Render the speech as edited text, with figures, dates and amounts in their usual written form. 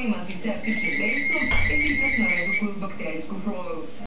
imati septični dejstvom ili pak navedu koju bakterijsku floru.